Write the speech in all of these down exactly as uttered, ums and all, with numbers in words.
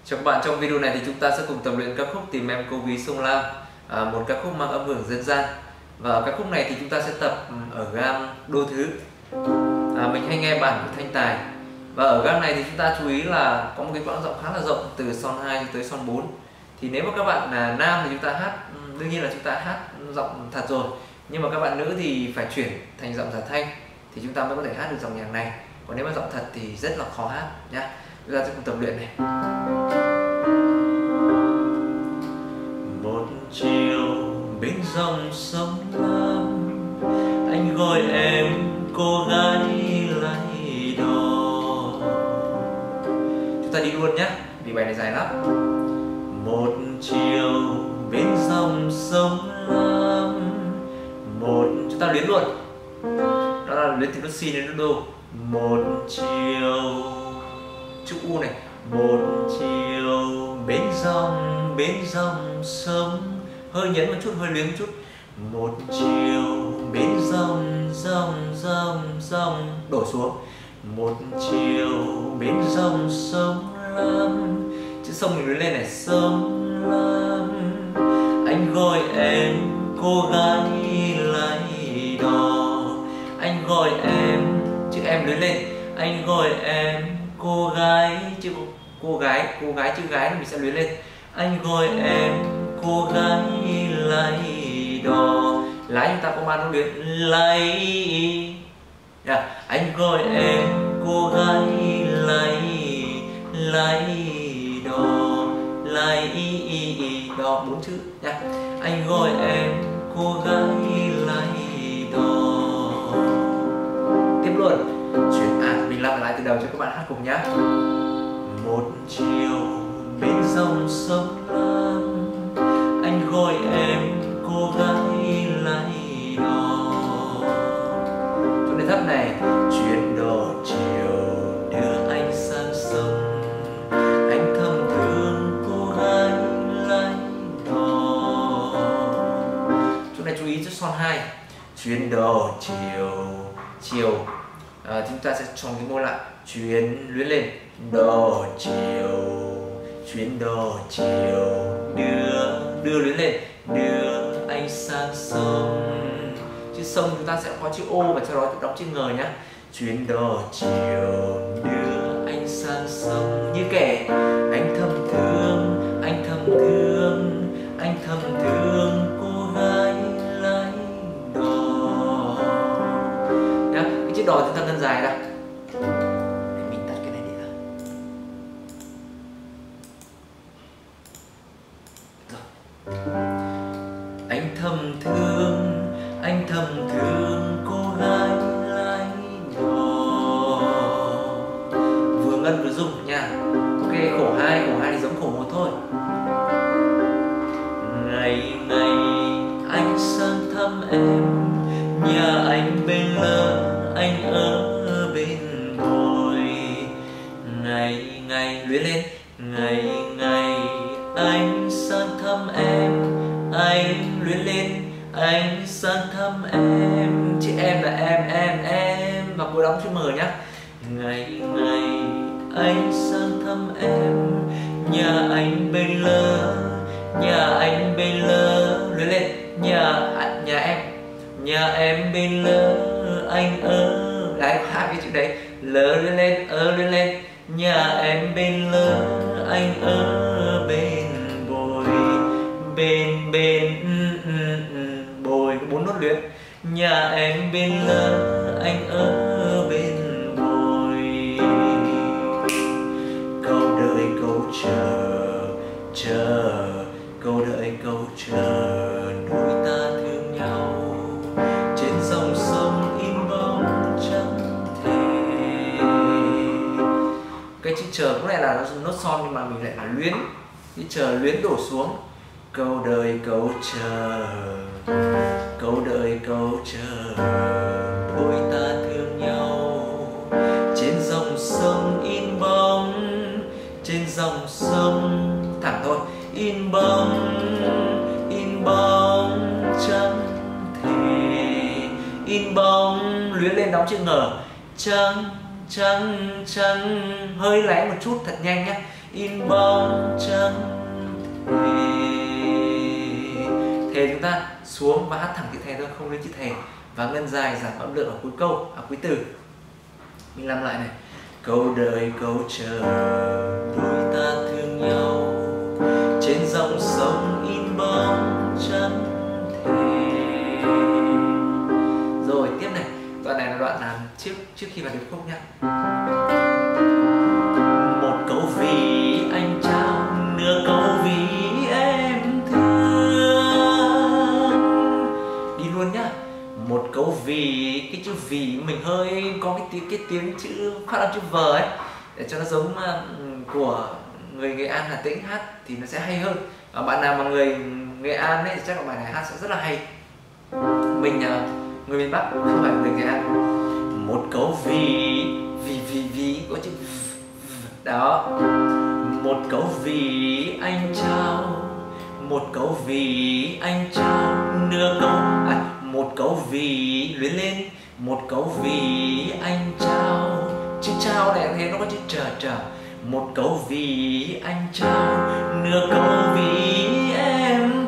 Chào các bạn, trong video này thì chúng ta sẽ cùng tập luyện ca khúc Tìm Em Cô Ví Sông Lam, à, một ca khúc mang âm hưởng dân gian. Và ở ca khúc này thì chúng ta sẽ tập ở gam đô thứ. À, mình hay nghe bản của Thanh Tài. Và ở gam này thì chúng ta chú ý là có một cái quãng giọng khá là rộng từ son hai tới son bốn. Thì nếu mà các bạn là nam thì chúng ta hát, đương nhiên là chúng ta hát giọng thật rồi. Nhưng mà các bạn nữ thì phải chuyển thành giọng giả thanh thì chúng ta mới có thể hát được dòng nhạc này. Còn nếu mà giọng thật thì rất là khó hát nhá. Chúng ta sẽ cùng tập luyện này. Một chiều bên dòng sông Lam, anh gọi em cô gái lay đò. Chúng ta đi luôn nhé, vì bài này dài lắm. Một chiều bên dòng sông Lam, một Chúng ta luyến luôn. Đó là luyến từ nốt si đến nốt đô. Một chiều chữ U này. một chiều bên dòng bên dòng sông, Hơi nhấn một chút, hơi luyến một chút. một chiều bên dòng dòng dòng dòng Đổ xuống. một chiều bên dòng sông Lam, Chữ sông mình luyến lên này. sông Lam, anh gọi em cô gái lay đò. Anh gọi em, Chữ em luyến lên. anh gọi em cô gái, Chữ cô gái, cô gái chữ gái thì mình sẽ luyến lên. anh gọi em cô gái lay đò. Lái chúng ta có ba nốt luyến. Lay, Yeah. anh gọi em cô gái lay lay đò, lay Đó, bốn chữ nha. anh gọi em cô gái lay đò. Tiếp luôn. Chuyển à, mình lặp lại từ đầu cho các bạn hát cùng nhá. Một chiều bên dòng sông Lam, anh gọi em cô gái lay đò. Chỗ này thấp này. Chuyện đò chiều đưa anh sang sông, anh thầm thương cô gái lay đò. Chỗ này chú ý chữ son hai. Chuyện đò chiều, Chiều. À, chúng ta sẽ tròn cái môi lại. chuyến Luyến lên. đò chiều, chuyến đò chiều đưa Đưa luyến lên. đưa anh sang sông. Chữ sông chúng ta sẽ có chữ ô và sau đó đọc chữ ngờ nhá. Chuyến đò chiều đưa anh sang sông. Như kể Anh thầm thương, anh thầm thương, anh thầm thương cô gái lái đò. nhá. Cái chữ đò chúng ta ngân dài ra. Để mình tắt cái này đi đã. Rồi. Anh thầm thương, anh thầm thương cô gái lái đò. Vừa ngân vừa rung nha. Ok, khổ hai, khổ hai thì giống khổ một thôi. Ngày ngày anh sang thăm em, nhà anh bên lỡ, anh ở bên bồi. Ngày ngày Luyến lên. ngày ngày anh sang thăm em, anh Luyến lên. anh sang thăm em. Chữ em là em, em, em và cuối đóng chữ M nhá. Ngày ngày anh sang thăm em, nhà anh bên lỡ, nhà anh bên lỡ. Luyến lên. Nhà À, nhà em. nhà em bên lỡ, anh ở. Đấy, hai cái chữ đấy. Lơ luyến lên, ơ luyến lên. Nhà em bên lỡ, anh ở bên bồi. Bên bên ừ, ừ, ừ, bồi. Bốn nốt luyến. Nhà em bên lỡ, anh ở bên bồi. Câu đợi câu chờ, chờ, câu đợi câu chờ, đôi ta thương nhau trên dòng sông in bóng trắng thề. Cái chữ chờ cũng lại là nó nốt son nhưng mà mình lại là luyến. Chữ chờ luyến đổ xuống. Câu đợi câu chờ, câu đợi câu chờ, đôi ta thương nhau trên dòng sông in bóng, trên dòng sông Thẳng thôi. in bóng, in bóng trắng thề. In bóng Luyến lên đóng chữ ngờ. trắng trắng trắng. Hơi lé một chút thật nhanh nhé. in bóng chân thề. Thề chúng ta xuống và hát thẳng chữ thề thôi, không lên chữ thề, và ngân dài giảm âm lượng ở cuối câu, ở cuối từ. Mình làm lại này. Câu đợi câu chờ đôi ta thương nhau, trên dòng sông in bóng chân thề. Rồi tiếp này, đoạn này là đoạn làm trước trước khi vào điệp khúc nhá. Một câu vì anh trao, nửa câu vì em thương. Đi luôn nhá. Một câu vì, cái chữ vì mình hơi có cái tiếng cái tiếng chữ phát âm chữ V ấy, để cho nó giống uh, của người Nghệ An, Hà Tĩnh hát thì nó sẽ hay hơn. Và bạn nào mà người Nghệ An ấy thì chắc là bài này hát sẽ rất là hay. Mình uh, người miền Bắc không phải người Nghệ An. Một câu vì Vì vì vì có chữ đó. Một câu vì anh trao, một câu vì anh trao, nửa câu à, một câu vì luyến lên, một câu vì anh trao. Chữ trao này thế nó có chữ trở trở. Một câu vì anh trao, nửa câu vì em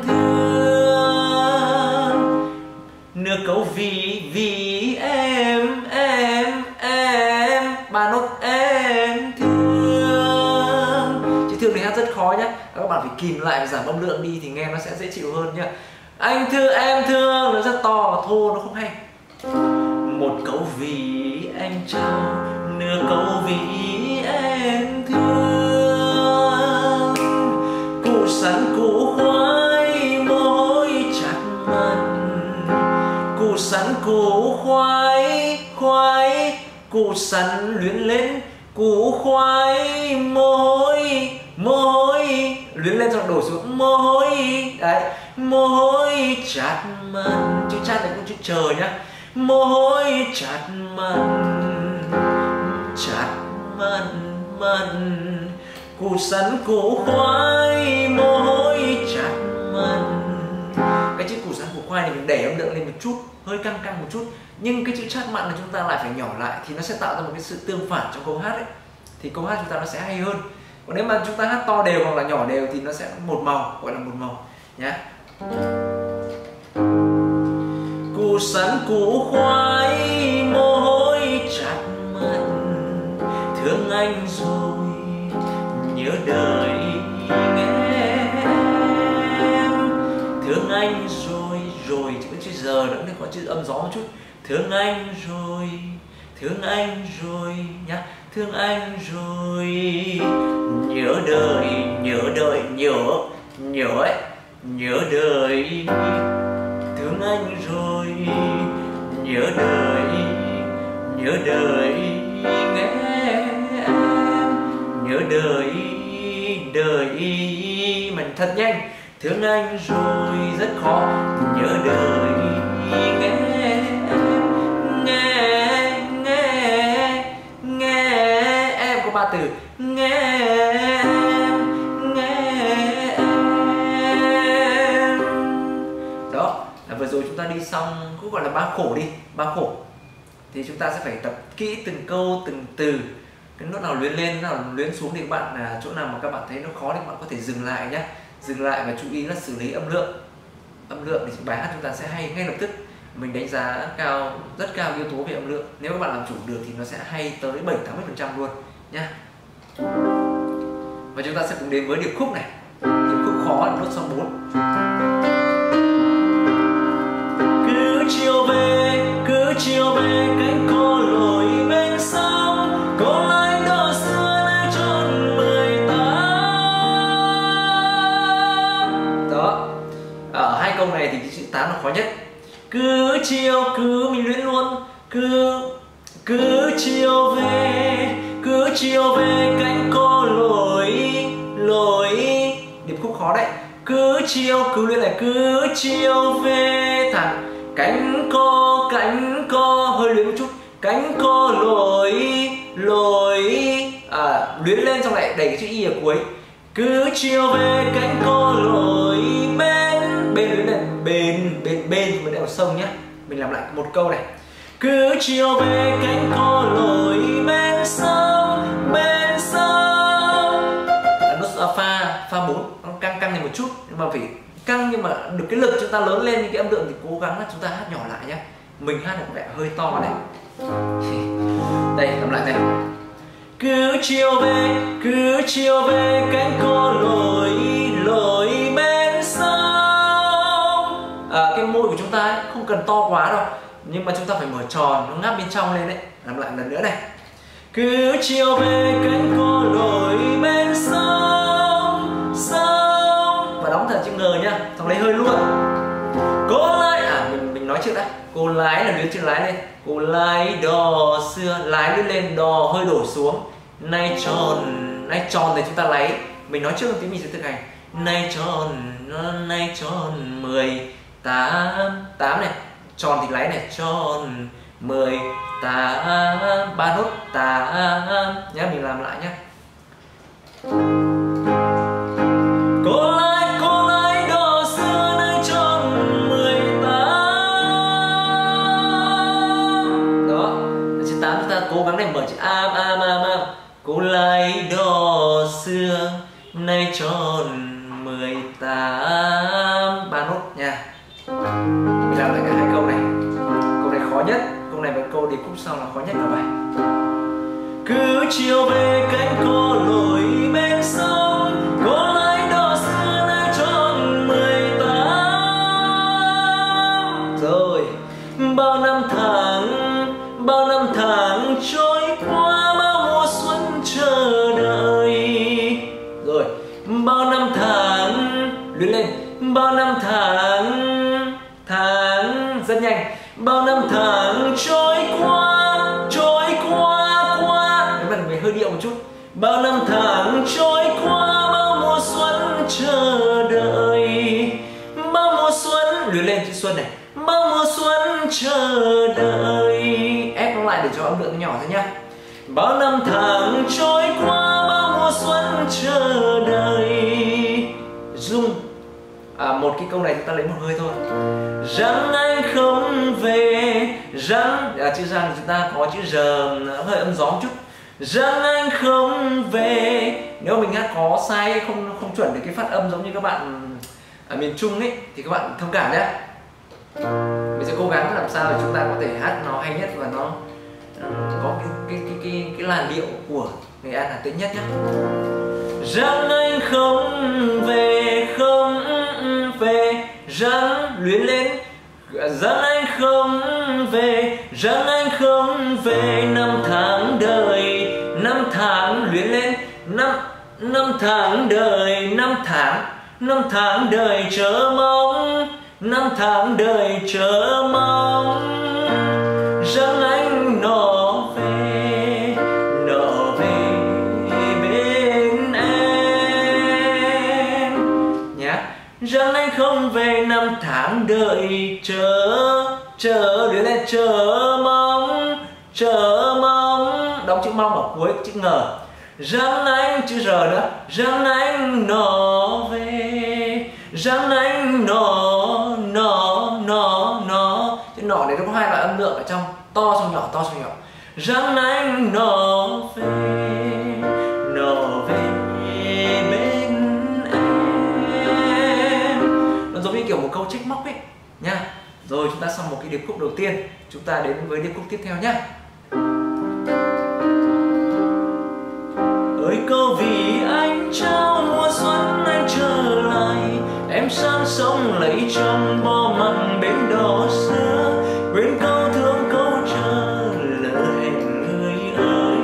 thương, nửa câu vì vì em em em Ba nốt em thương. chữ thương này hát rất khó nhá, các bạn phải kìm lại và giảm âm lượng đi thì nghe nó sẽ dễ chịu hơn nhá. Anh thương em thương nó rất to và thô, nó không hay. Một câu vì anh trao, nửa câu vì em thương. Cụ sắn cụ khoai môi chặt mặn, cụ sắn cụ khoai khoai, cụ sắn luyến lên, cụ khoai môi môi Luyến lên xong đổ xuống. môi đấy, môi chặt mặn. Chữ chát này cũng chữ chờ nhá. Môi chặt mặn, chặt mặn mặn, cụ sắn cụ khoai môi chặt mặn. Cái chữ củ sắn củ khoai này mình đẩy âm lượng lên một chút, hơi căng căng một chút, nhưng cái chữ chát mặn là chúng ta lại phải nhỏ lại thì nó sẽ tạo ra một cái sự tương phản trong câu hát ấy, thì câu hát chúng ta nó sẽ hay hơn. Còn nếu mà chúng ta hát to đều hoặc là nhỏ đều thì nó sẽ một màu, gọi là một màu nhá. Cụ sắn cụ khoai môi chặt mặn, thương anh rồi nhớ đời nghe em. Thương anh rồi, rồi chỉ có chữ giờ nữa nên có chữ âm gió một chút. Thương anh rồi, thương anh rồi nhá. Thương anh rồi nhớ đời, nhớ đời, nhớ nhớ ấy, nhớ đời. Thương anh rồi nhớ đời, nhớ đời nghe em, nhớ đời đời Mình thật nhanh. thương anh rồi rất khó, nhớ đời nghe em, nghe nghe nghe Em có ba từ. nghe em, nghe em. Đó là vừa rồi chúng ta đi xong cũng gọi là ba khổ đi, ba khổ. Thì chúng ta sẽ phải tập kỹ từng câu từng từ. Cái nốt nào luyến lên, nào luyến xuống thì các bạn là chỗ nào mà các bạn thấy nó khó thì các bạn có thể dừng lại nhé. Dừng lại và chú ý là xử lý âm lượng. Âm lượng thì bài hát chúng ta sẽ hay ngay lập tức. Mình đánh giá cao, rất cao yếu tố về âm lượng. Nếu các bạn làm chủ được thì nó sẽ hay tới bảy tám mươi phần trăm luôn nhá. Và chúng ta sẽ cùng đến với điệp khúc này. Điệp khúc khó là nốt số bốn. Cứ chiều về, cứ chiều về cánh cô lội bên sông, cô anh đò xưa nơi chốn mười tám. Đó. Ở hai câu này thì cái chữ tám là khó nhất. Cứ chiều, cứ mình luyện luôn. Cứ cứ chiều về, cứ chiều về cánh cô lội lội. Điệp khúc khó đấy. Cứ chiều, cứ luyện lại. Cứ chiều về thẳng cánh co, cánh co hơi luyến một chút. Cánh co lội lội, À, luyến lên xong lại đẩy cái chữ y ở cuối. cứ chiều về cánh co lội bên Bên luyến này, bên bên bên mới ở sông nhá. Mình làm lại một câu này. cứ chiều về cánh co lội bên sông, bên sông. pha pha bốn nó căng căng lên một chút, nhưng mà phải căng nhưng mà được cái lực chúng ta lớn lên, những cái âm lượng thì cố gắng là chúng ta hát nhỏ lại nhé. Mình hát được vẻ hơi to này. Đây, làm lại này. Cứ chiều về, cứ chiều về cánh cô lội lội bên sông. À, cái môi của chúng ta ấy, không cần to quá đâu, nhưng mà chúng ta phải mở tròn, nó ngáp bên trong lên đấy. Làm lại lần nữa này. Cứ chiều về cánh cô lội bên sông sông, và đóng thật chữ ngờ nhá, xong lấy hơi luôn. Cô lái, à mình mình nói trước đã. Cô lái là luyến chữ lái lên. Cô lái đò xưa, lái luyến lên, đò hơi đổ xuống. Nay tròn, nay tròn thì chúng ta lấy. Mình nói trước một tí mình sẽ thực hành. Nay tròn, nay tròn mười tám, tám này. Tròn thì lấy này, tròn mười tám, ba nốt tám nhá, mình làm lại nhá. Cô lái, cô lái đò xưa nay tròn mười tám. Đó, chữ tám chúng ta cố gắng để mở chữ am am am am. Cô lái đò xưa nay tròn mười tám, ba nốt nha. Mình làm lại cả hai câu này. Câu này khó nhất, câu này với câu điệp khúc sau là khó nhất là bài. Cứ chiều về cánh cô lội bên sông, cô lái đò xưa nay tròn mười tám. Rồi, bao năm tháng, bao năm tháng trôi qua, bao mùa xuân chờ đợi. Rồi, bao năm tháng, luyến lên, bao năm tháng, tháng rất nhanh. Bao năm tháng trôi qua, trôi qua qua. Nếu mà mình hơi điệu một chút. Bao năm tháng trôi qua, bao mùa xuân chờ đợi. Bao mùa xuân, luyến lên chữ xuân này. Bao mùa xuân chờ đợi. Ép nó lại để cho âm lượng nhỏ thôi nhá. Bao năm tháng trôi qua, bao mùa xuân chờ đợi. Dung. À, một cái câu này chúng ta lấy một hơi thôi. Rằng anh không về, rằng, à, chữ rằng chúng ta có chữ giờ hơi âm gió một chút. Rằng anh không về. Nếu mình hát có sai, không không chuẩn được cái phát âm giống như các bạn ở miền Trung ấy thì các bạn thông cảm nhé. Mình sẽ cố gắng làm sao để chúng ta có thể hát nó hay nhất và nó có cái cái cái cái, cái làn điệu của Nghệ An Hà Tĩnh nhất nhé. Rằng anh không về, không về, rằng luyến lên. Rằng anh không về, rằng anh không về. Năm tháng đời, năm tháng luyến lên. Năm, năm tháng đời, năm tháng, năm tháng đời chờ mong. Năm tháng đời chờ mong. Rằng anh nó về, nó về bên em nhá. Rằng anh không về, năm tháng đợi chờ, chờ luyến lên, chờ mong, chờ mong. Đóng chữ mong ở cuối chữ ngờ. Rằng anh chữ r nữa. Rằng anh nó về, rằng anh nó, nó, nó, nó. Chữ nọ này nó có hai loại âm lượng ở trong, to xong nhỏ, to xong nhỏ. Rằng anh nó về, nó về bên em. Nó giống như kiểu một câu trách móc ấy nha. Rồi chúng ta xong một cái điệp khúc đầu tiên, chúng ta đến với điệp khúc tiếp theo nhá. Ơi câu vì anh trao mùa xuân anh trở lại, em sang sông lấy chồng bỏ mặn bến đò xưa, quên câu thương câu chờ lỡ hẹn người ơi.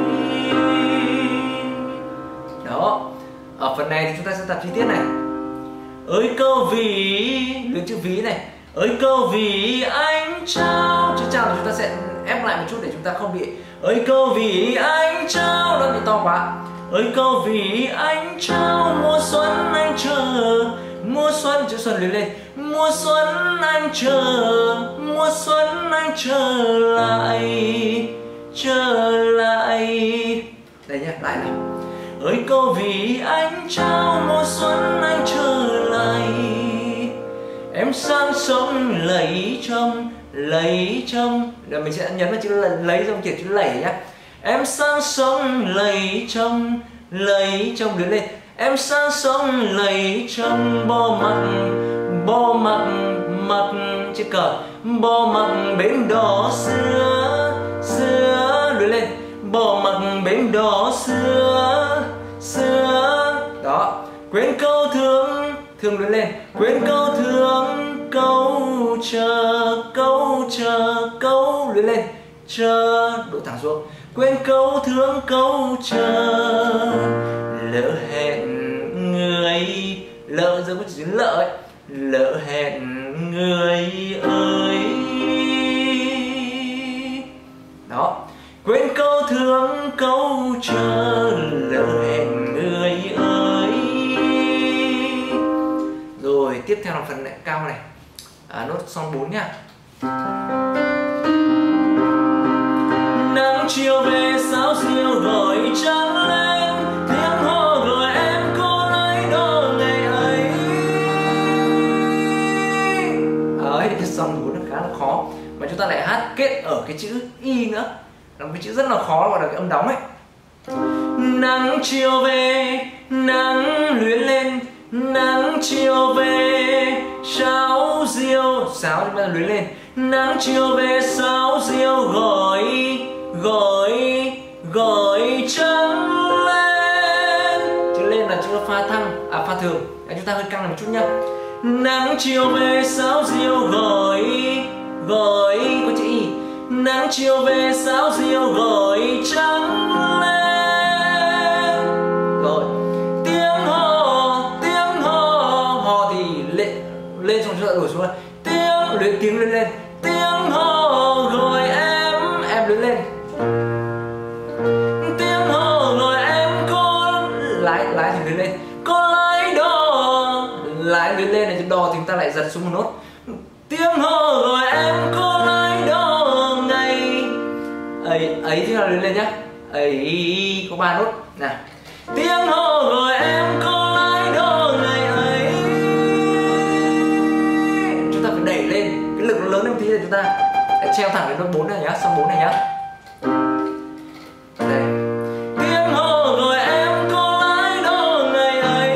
Đó, ở phần này thì chúng ta sẽ tập chi tiết này. Ơi câu vì, được chữ ví này. Ơi câu vì anh trao, chữ trao thì chúng ta sẽ ép lại một chút để chúng ta không bị. Ơi câu vì anh trao, nó bị to quá. Ơi câu vì anh trao mùa xuân anh chờ, mùa xuân chữ xuân luyến lên. Mùa xuân anh chờ, mùa xuân anh trở lại, trở lại. Đây nhá, lại này. Ơi câu vì anh trao mùa xuân anh trở lại, em sang sông lấy chồng, lấy chồng. Rồi mình sẽ nhấn vào chữ lấy trong chữ lẩy nhá. Em sang sông lấy chồng, lấy chồng luyến lên. em sang sông lấy chồng, bỏ mặc bỏ mặc mặc chiếc cờ, bỏ mặc bến đò xưa xưa luyến lên, bỏ mặc bến đò xưa xưa. Đó, quên câu thương thương luyến lên, quên câu thương câu chờ câu chờ câu luyến lên, chờ đổ thẳng xuống, quên câu thương câu chờ. Lỡ hẹn người, lỡ giống cái chữ lỡ ấy, lỡ hẹn người ơi. Đó, quên câu thương câu chờ, lỡ hẹn người ơi. Rồi tiếp theo là phần lại cao này, à, nốt son bốn nhá. Nắng chiều về sáo diêu gọi trắng lên, tiếng hò gọi em cô lấy đó ngày ấy. Ấy, cái son bốn nó khá là khó, mà chúng ta lại hát kết ở cái chữ y nữa, là một cái chữ rất là khó, gọi là cái âm đóng ấy. Nắng chiều về, nắng luyến lên, nắng chiều về sáo diêu, sáo chúng ta luyến lên, nắng chiều về sáo diêu gọi gọi gọi trắng lên. Chữ lên là chữ pha thăng, à pha thường, à, chúng ta hơi căng lại một chút nhá. Nắng chiều về sáo diêu gọi gọi có chữ y, nắng chiều về sáo diêu gọi trắng lên. Rồi tiếng hò, tiếng hò, hò thì lên lên xong chúng ta đổi xuống là tiếng luyện, tiếng lên lên, tiếng hò gọi em em luyện lên, tiếng hò gọi em cô lái lái thì luyện lên, cô lái đò lái luyện lên này, chữ đò thì chúng ta lại giật xuống một nốt. Tiếng hò gọi em cô lái đò ngày ấy ấy thì là luyện lên nhá, ấy có ba nốt nào. Tiếng hò gọi em cô lái đò ngày ấy. Chúng ta phải đẩy lên, cái lực nó lớn lên một tí rồi chúng ta lại treo thẳng đến nốt bốn này nhá, xong bốn này nhá. Đây. Tiếng hò gọi em cô lái đò ngày ấy.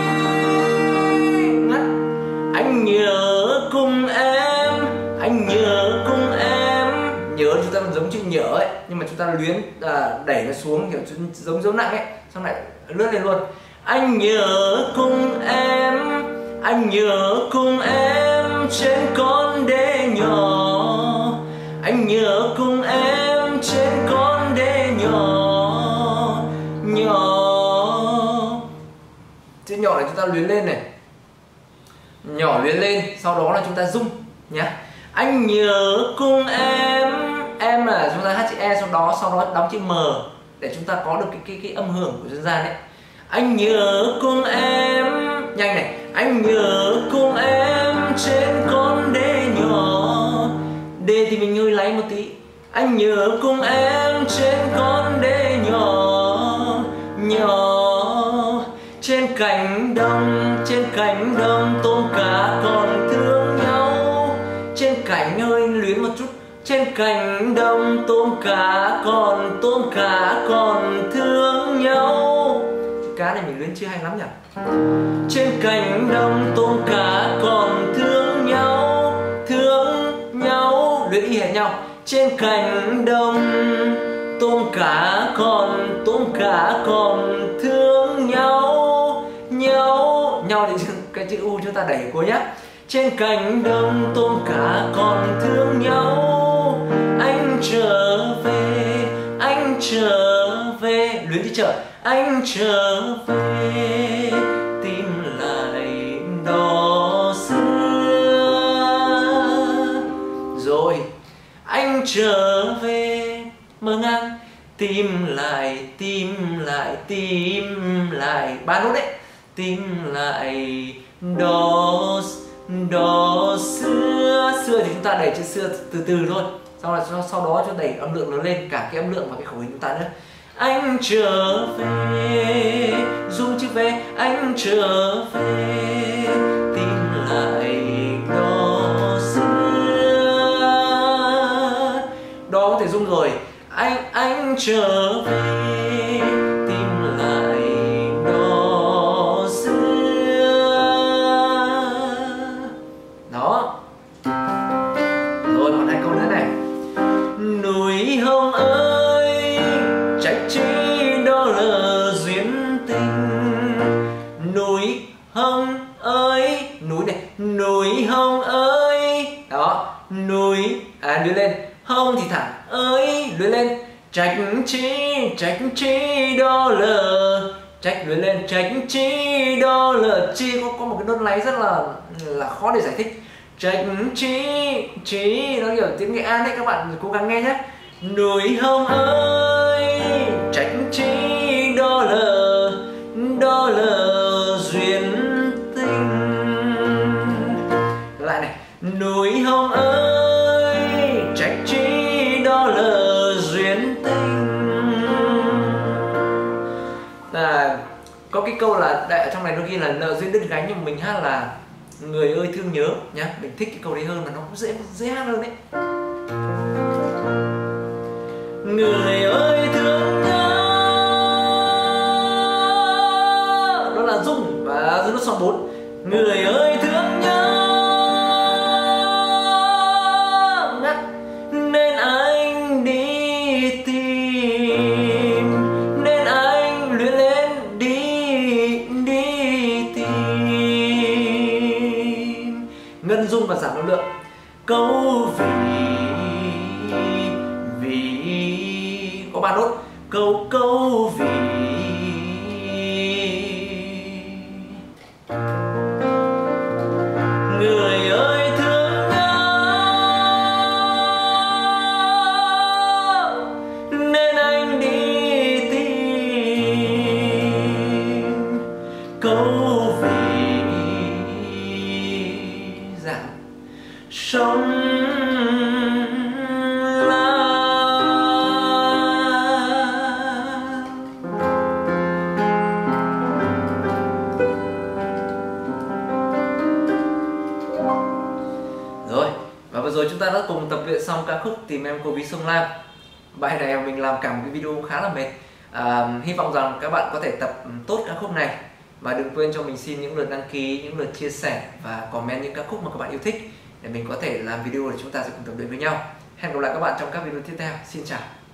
Ngắt. Anh nhớ cùng em, anh nhớ cùng em. Nhớ chúng ta giống chữ nhớ ấy, nhưng mà chúng ta luyến à, đẩy nó xuống kiểu giống dấu nặng ấy, xong lại lướt lên luôn. Anh nhớ cùng em, anh nhớ cùng em trên con đê nhỏ, anh nhớ cùng em trên con đê nhỏ nhỏ. Chữ nhỏ này chúng ta luyến lên này, nhỏ luyến lên, sau đó là chúng ta rung nhá. Anh nhớ cùng em, em là chúng ta hát chữ e, sau đó sau đó đóng chữ m để chúng ta có được cái cái cái âm hưởng của dân gian đấy. Anh nhớ cùng em, nhanh này, anh nhớ cùng em trên con đê nhỏ, đê thì mình hơi lấy một tí. Anh nhớ cùng em trên con đê nhỏ nhỏ, trên cánh đồng, trên cánh đồng tôm cá còn thương nhau, trên cánh hơi luyến một chút, trên cánh đồng tôm cá còn tôm cá còn thương nhau. Cá này mình luyến chưa hay lắm nhỉ. Trên cánh đồng tôm cá còn thương nhau, thương nhau luyến y hệt nhau. Trên cánh đồng tôm cá còn tôm cá còn thương nhau, nhau nhau thì cái chữ u chúng ta đẩy cuối nhá. Trên cánh đồng tôm cá còn thương nhau, anh trở về, anh trở về luyến đi trở, anh trở về tìm lại đó xưa. Rồi anh trở về mơ ngang, tìm lại, tìm lại, tìm lại, ba nốt đấy, tìm lại đó đó xưa. Xưa thì chúng ta đẩy chữ xưa từ từ thôi, sau là sau đó cho đẩy âm lượng nó lên, cả cái âm lượng và cái khẩu hình chúng ta nữa. Anh trở về, dùng chữ về, anh trở về tìm lại đó xưa. Đó có thể dùng rồi. Anh anh trở về tìm lại đó là chi có có một cái nốt láy rất là là khó để giải thích. Trách chi chi nó kiểu tiếng Nghệ An đấy, các bạn cố gắng nghe nhé. Núi hồng ơi trách chi đó là đó là duyên tình. Lại này, núi hồng ơi trách chi đó là duyên tình. À, có cái câu là đại ở trong này đôi khi là nợ duyên đứt gánh, nhưng mà mình hát là người ơi thương nhớ nhá. Mình thích cái câu đấy hơn, mà nó cũng dễ dễ hát hơn đấy. Người ơi thương nhớ, đó là Dung và dưới nốt son bốn. Người ơi thương nhớ ngắt nên anh đi tìm, nên anh luyện lên đi đi tìm. Ngân rung và giảm âm lượng. Câu vì vì có ba nốt. Câu câu vì người ơi thương nhớ nên anh đi tìm. Câu vì giảm sống rồi. Và vừa rồi chúng ta đã cùng tập luyện xong ca khúc Tìm Em Cô Ví Sông Lam. Bài này mình làm cả một cái video khá là mệt. à, Hy vọng rằng các bạn có thể tập tốt ca khúc này. Và đừng quên cho mình xin những lượt đăng ký, những lượt chia sẻ và comment những ca khúc mà các bạn yêu thích, để mình có thể làm video để chúng ta sẽ cùng tập luyện với nhau. Hẹn gặp lại các bạn trong các video tiếp theo. Xin chào.